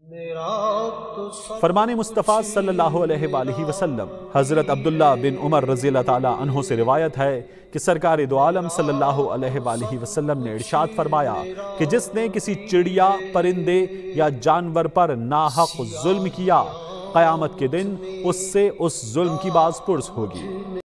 फरमाने मुस्तफ़ा सल्लल्लाहु अलैहि वसल्लम हज़रत अब्दुल्ला बिन उमर रज़ियल्लाहु ताला अन्हु से रिवायत है कि सरकार दो आलम सल्लल्लाहु अलैहि वसल्लम ने इरशाद फरमाया कि जिसने किसी चिड़िया, परिंदे या जानवर पर नाहक जुल्म किया, क़यामत के दिन उससे उस जुल्म की बाज़ पुर्स होगी।